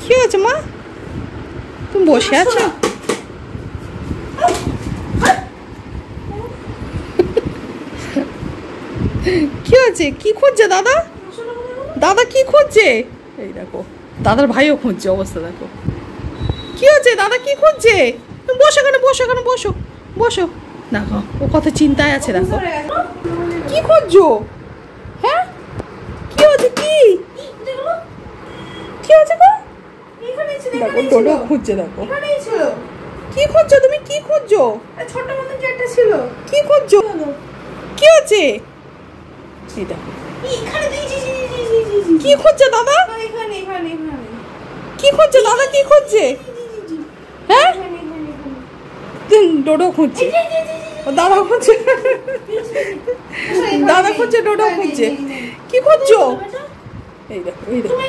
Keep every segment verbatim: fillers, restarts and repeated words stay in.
কি হয়েছে মা? তুমি বসে আছো? কি হয়েছে? কি খুঁজছে দাদা? দাদা কি খুঁজছে? এই দেখো দাদার ভাইও খুঁজছে, অবস্থা দেখো। কি হয়েছে? দাদা কি খুঁজছে? তুমি বসো এখানে, বসো এখানে, বসো বসো। দেখো ও কত চিন্তায় আছে, দেখো কি খুঁজছো? হ্যাঁ কি হয়েছে? কি কি হয়েছে গো? দেখো ডোডো খুঁজছে, দেখো কি খুঁজছো তুমি? কি খুঁজছো? ছোট মতো কি একটা ছিল, কি খুঁজছো? কি হচ্ছে? এই দেখো কি খুঁজছে দাদা? এখানে এখানে এখানে কি খুঁজছে দাদা? কি খুঁজছে? হ্যাঁ ডোডো খুঁজছে, দাদা খুঁজছে, দাদা খুঁজছে, ডোডো খুঁজছে। কি খুঁজছো? এই দেখো এই দেখো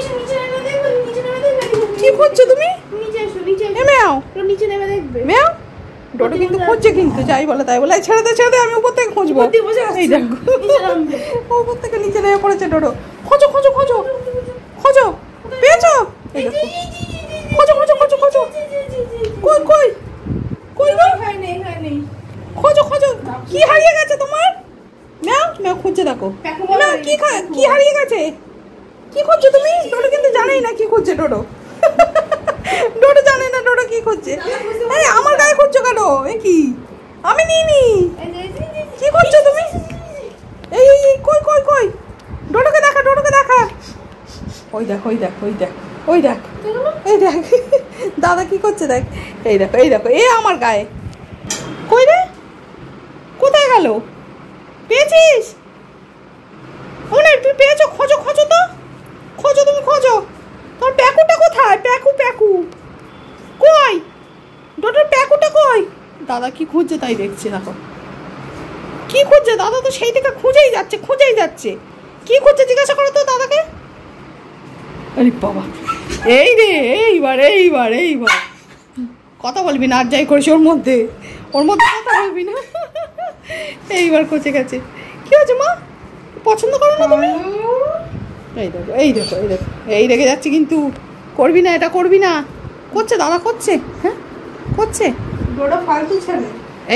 কি খুঁজছো তুমি? ম্যাও ম্যাও ডোডো কিন্তু খুঁজছে, কিন্তু যাই বলে তাই বলে। ছেড়ে দে ছেড়ে দে, আমি উপর থেকে খুঁজবো। এই দেখো উপর থেকে নিচে নেমে পড়েছে ডোডো। খোঁজো খোঁজো খোঁজো খোঁজো, পেয়েছো? এই দেখো খোঁজো খোঁজো খোঁজো খোঁজো। কই কই কই গো? খোঁজো খোঁজো। কি হারিয়ে গেছে তোমার? ম্যাও ম্যাও খুঁজছে, দেখো ম্যাও কি কি হারিয়ে গেছে? কি খুঁজছো তুমি? ডোডো কিন্তু জানেই না কি খুঁজছে ডোডো। ডোডো জানে না ডোডো কি খুঁজছে। আরে আমার গায়ে খুঁজছো কেন? এ কি আমি নিইনি। কি করছো তুমি? এই এই কই কই কই? ডোডোকে দেখা, ডোডোকে দেখা। ওই দেখ ওই দেখ ওই দেখ ওই দেখ এই দেখ দাদা কি করছে দেখ। এই দেখো এই দেখো এ আমার গায়ে। কই রে? কোথায় গেল? পেয়েছিস? ওনে তুই পেয়েছো? খোঁজো খোঁজো তো, খোঁজো তুমি খোঁজো। তোর প্যাকুটা কোথায়? প্যাকু প্যাকু কই? ডোডোর প্যাকুটা কই? দাদা কি খুঁজছে তাই দেখছে, দেখো কি খুঁজছে। দাদা তো সেই থেকে খুঁজেই যাচ্ছে খুঁজেই যাচ্ছে। কি খুঁজছে জিজ্ঞাসা করো তো দাদাকে। আরে বাবা এই রে, এইবার এইবার এইবার কথা বলবি না, আর যাই করিস ওর মধ্যে, ওর মধ্যে কথা বলবি না। এইবার খুঁজে গেছে। কি হয়েছে মা? পছন্দ করো না তুমি? এই দেখো এই দেখো এই দেখো এই রেখে যাচ্ছে, কিন্তু করবি না, এটা করবি না। করছে দাদা করছে, হ্যাঁ করছে। ডোডো ফালতু ছেলে। এই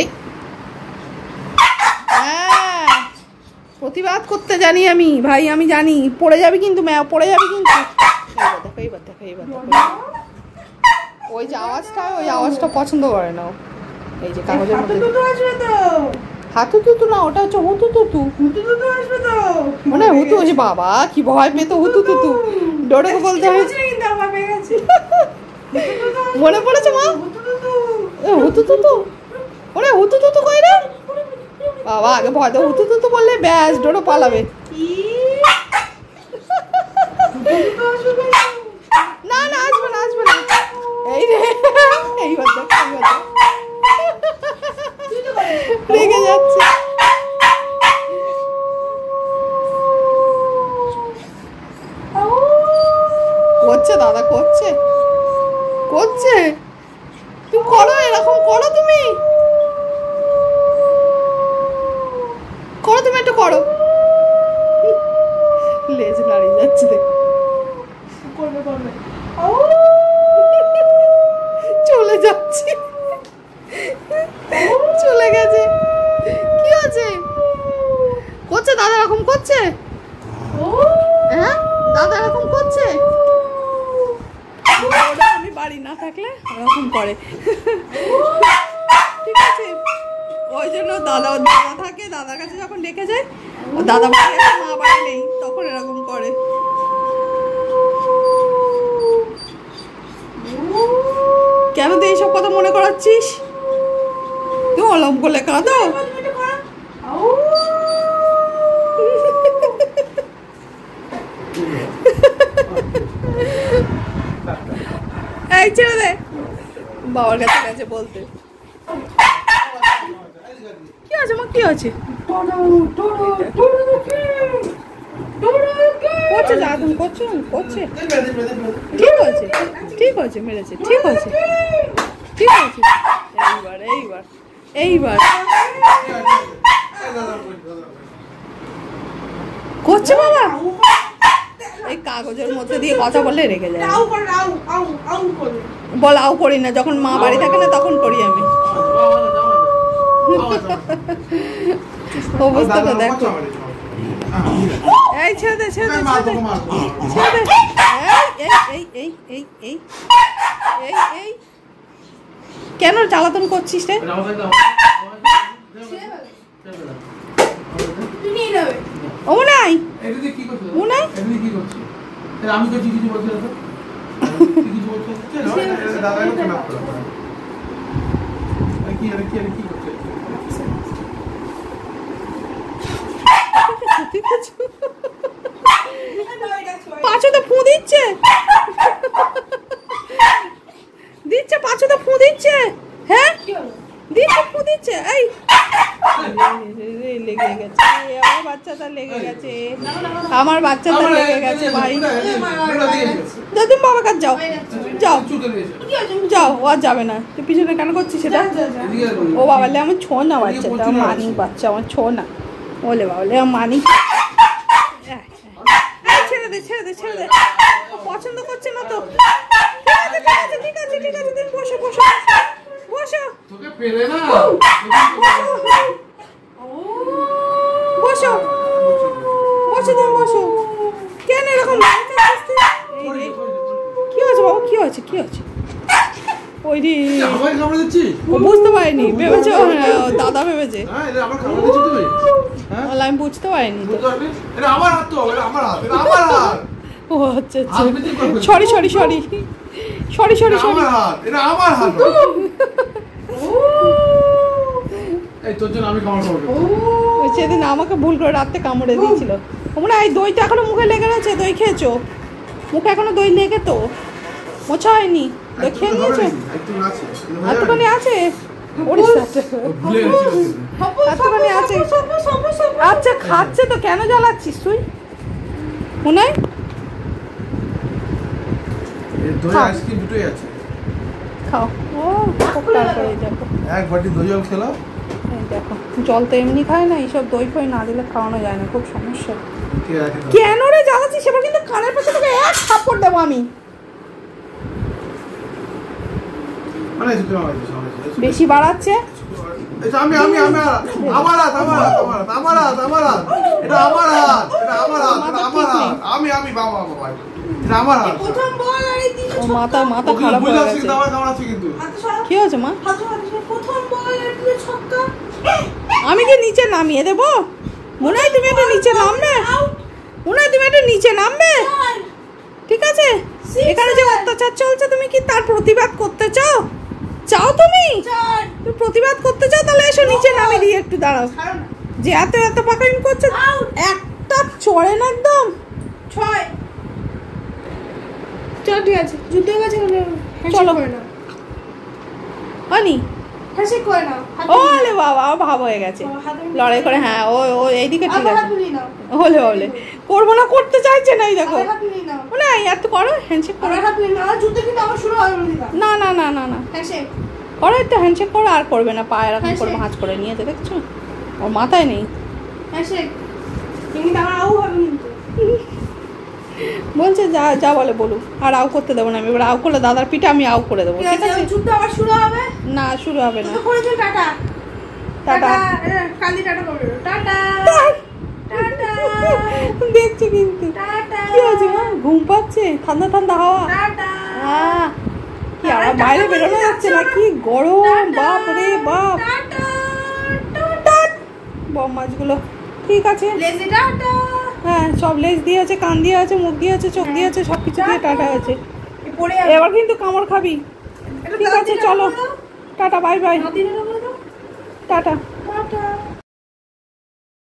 হ্যাঁ প্রতিবাদ করতে জানি আমি ভাই, আমি জানি। পড়ে যাবি কিন্তু ম্যাও, পড়ে যাবি কিন্তু। এইবার দেখো এইবার দেখো এইবার দেখো ওই যে আওয়াজটা, ওই আওয়াজটা পছন্দ করে না। এই যে কাগজের মধ্যে হাতু তুতু না, ওটা হচ্ছে হুতু তুতু। হুতু তুতু আসবে তো, মানে হুতু হচ্ছে বাবা কি ভয় পেতো হুতু তুতু। ডোডোকে বলতে হয়েছে কিন্তু আমার পেয়ে গেছে। মনে পড়েছে মা? হুতু তুতু ওরে হুতু তুতু কই রে বাবা? আগে ভয় তো হুতু তুতু বললে ব্যাস ডোডো পালাবে। না না আসবে না আসবে না। এই রে এইবার দেখ এইবার দেখ রেগে যাচ্ছে। করছে দাদা করছে করছে। তুমি করো এরকম করো, তুমি করো, তুমি একটু করো। লেজ নাড়িয়ে যাচ্ছে দেখ। করবে করবে চলে যাচ্ছে, চলে গেছে। কি আছে? করছে দাদা এরকম করছে। হ্যাঁ দাদা এরকম করছে। আমি বাড়ি না থাকলে এরকম করে। ঠিক আছে ওই জন্য দাদা দাদা থাকে, দাদার কাছে যখন ডেকে যায়, দাদা বাড়ি আছে মা বাড়ি নেই, তখন এরকম করে। কেন তুই এইসব কথা মনে করাচ্ছিস? তুই অলম বলে কাঁদো। এই ছেড়ে দে, বাবার কাছে গেছে বলতে। কি আছে মা? কি আছে? করছে দাদুন করছে করছে। ঠিক আছে ঠিক আছে মেরেছে, ঠিক আছে ঠিক আছে। এইবার এইবার এইবার করছে বাবা। এই কাগজের মধ্যে দিয়ে কথা বললে রেগে যায়। আউ কর আউ আউ আউ কর বল আউ করি না, যখন মা বাড়ি থাকে না তখন করি আমি। অবস্থাটা দেখো। এই ছেড়ে দে ছেড়ে দে ছেড়ে দে ছেড়ে দে। এই এই এই এই এই এই এই কেন জ্বালাতন করছিস রে? ও নাই ও নাই আমি তো কিছু বলছি না, কিছু বলছি দাদা কি আর কি আর কি করছে? পাঁচুতে ফু দিচ্ছে দিচ্ছে পাঁচুতে ফু দিচ্ছে। হ্যাঁ দিচ্ছে ফু দিচ্ছে। এই লেগে গেছে আমার বাচ্চাটা লেগে গেছে আমার বাচ্চাটা লেগে গেছে ভাই। দাদু বাবার কাছে যাও যাও যাও। ও আর যাবে না। তুই পিছনে কেন করছিস সেটা? ও বাবালে আমার ছো না বাচ্চাটা, মানি বাচ্চা আমার ছো না। ওলে বাবালে আমার মানি। ছেড়ে দে ছেড়ে দে ছেড়ে দে। পছন্দ করছে না তো। ঠিক আছে ঠিক আছে ঠিক আছে ঠিক আছে। বসো বসো বসো তোকে পেলে না বসো বসো তুমি বসো। কেন এরকম কি হয়েছে বাবা? কি হয়েছে কি হয়েছে? ওই রে ও বুঝতে পারিনি, ভেবেছে দাদা ভেবেছে। আমি বুঝতে পারিনি তো। ও আচ্ছা আচ্ছা sorry sorry sorry sorry sorry sorry. সেদিন আমাকে ভুল করে রাত্রে কামড়ে দিয়েছিল। মনে হয় দইটা এখনো মুখে লেগে আছে। দই খেয়েছো? মুখে এখনো দই লেগে তো মোছা হয়নি। দই খেয়ে নিয়েছো? এতখানি আছে? এতখানি আছে। আচ্ছা খাচ্ছে তো কেন জ্বালাচ্ছিস তুই? মনে হয় খাও। ও তারপরে দেখো এক বাটি দই জল খেলো। দেখো জল তো এমনি খায় না, এইসব দই ফই না দিলে খাওয়ানো যায় না, খুব সমস্যা। কেন রে জ্বালাচ্ছিস? সেবার কিন্তু কানের পাশে তোকে এক থাপ্পড় দেবো আমি। বেশি বাড়াচ্ছে। আমি আমি আমি আমার হাত আমার হাত আমার হাত আমার হাত আমার হাত এটা আমার হাত এটা আমার হাত এটা আমার হাত আমি আমি বাবা বাবা এটা আমার হাত। প্রথম বল আর এই দিকে মাথা মাথা খারাপ হয়ে গেছে। কিন্তু কি হয়েছে মা? প্রথম বল আর দিকে ছক্কা। আমি কি নিচে নামিয়ে দেবো? মনে হয় তুমি একটু নিচে নামবে। মনে হয় তুমি একটু নিচে নামবে। ঠিক আছে এখানে যে অত্যাচার চলছে তুমি কি তার প্রতিবাদ করতে চাও? চাও তুমি তুমি প্রতিবাদ করতে চাও? তাহলে এসো নিচে নামিয়ে দিয়ে একটু দাঁড়াও। যে এত এত পাকাইন করছে একটা চড়ে না একদম ছয়। চল ঠিক আছে যুদ্ধ হয়ে গেছে। চলো হয়নি ওলে বাবা ভাব হয়ে গেছে লড়াই করে। হ্যাঁ ও ও এইদিকে ঠিক আছে হলে হলে করবো না, করতে চাইছে না। এই দেখো না এত করো হ্যান্ডশেক করো। না না না না না করো একটু হ্যান্ডশেক করো। আর করবে না, পা এরকম করে ভাঁজ করে নিয়েছে দেখছো? ওর মাথায় নেই। বলছে যা যা বলে বলুক, আর আউ করতে দেবো না আমি। এবার আউ করলে দাদার পিঠে আমি আউ করে দেবো। ঠিক আছে যুদ্ধ আবার শুরু হবে না? শুরু হবে না। টাটা টাটা কালি টাটা করবে। টাটা টাটা দেখছি কিন্তু কি হয়েছে মা? ঘুম পাচ্ছে? ঠান্ডা ঠান্ডা হাওয়া। হ্যাঁ কি আর বাইরে বেরোনো যাচ্ছে না, কি গরম বাপ রে বাপ। বম মাছগুলো ঠিক আছে। হ্যাঁ সব লেজ দিয়ে আছে, কান দিয়ে আছে, মুখ দিয়ে আছে, চোখ দিয়ে আছে, সবকিছু দিয়ে টাটা আছে। এবার কিন্তু কামড় খাবি। ঠিক আছে চলো টাটা বাই বাই টাটা।